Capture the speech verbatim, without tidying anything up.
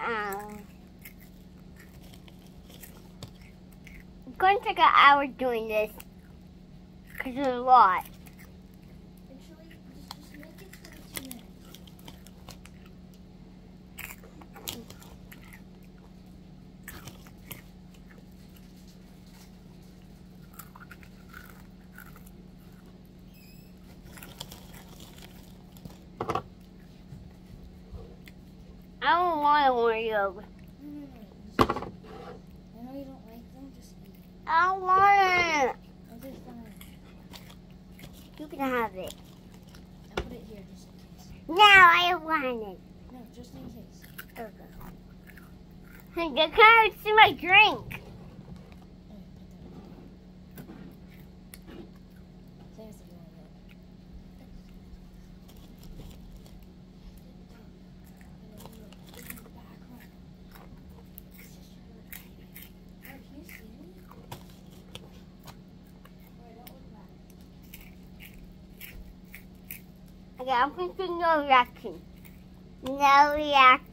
Um, it's going to take an hour doing this because there's a lot. Actually, just, just make it twenty-two minutes. I don't want Oreos. No, no, no. I know you don't like them, just eat. I don't want it. Okay, fine. You can have it. I'll put it here just in case. No, I don't want it. No, just in case. Okay. I can't see my drink. Okay, put that in. Say it's a little bit. Okay, I'm thinking no reaction. No reaction.